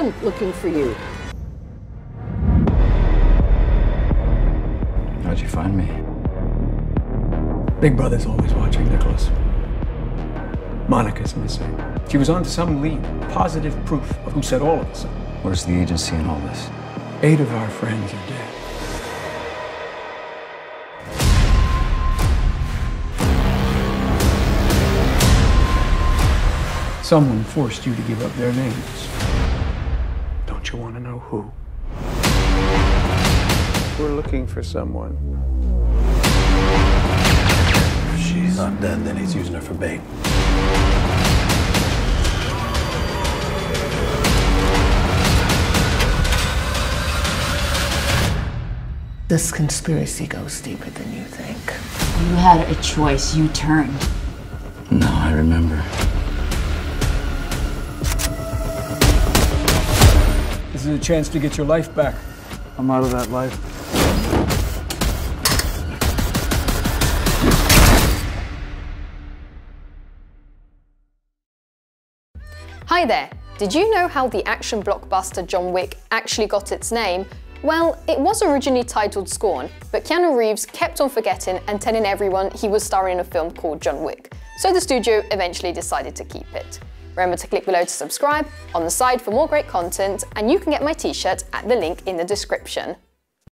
been looking for you. How'd you find me? Big Brother's always watching, Nicholas. Monica's missing. She was onto some lead, positive proof of who set all of us up. Where's the agency in all this? 8 of our friends are dead. Someone forced you to give up their names. Don't you want to know who? We're looking for someone. If she's not dead, then he's using her for bait. This conspiracy goes deeper than you think. You had a choice. You turned. No, I remember. This is a chance to get your life back. I'm out of that life. Hi there! Did you know how the action blockbuster John Wick actually got its name? Well, it was originally titled Scorn, but Keanu Reeves kept on forgetting and telling everyone he was starring in a film called John Wick, so the studio eventually decided to keep it. Remember to click below to subscribe, on the side for more great content, and you can get my t-shirt at the link in the description.